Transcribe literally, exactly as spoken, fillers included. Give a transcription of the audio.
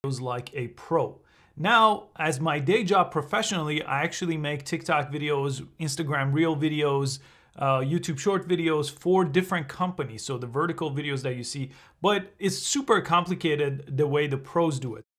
like a pro. Now, as my day job professionally, I actually make TikTok videos, Instagram Reel videos, uh, YouTube short videos for different companies. So the vertical videos that you see, but it's super complicated the way the pros do it.